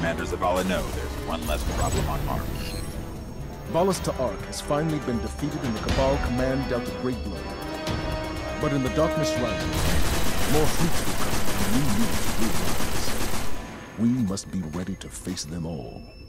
Commander Zavala know there's one less problem on Mars. Valus Ta'ark has finally been defeated and the Cabal command dealt a great blow. But in the darkness rising, more fruits will come, and we need to realize we must be ready to face them all.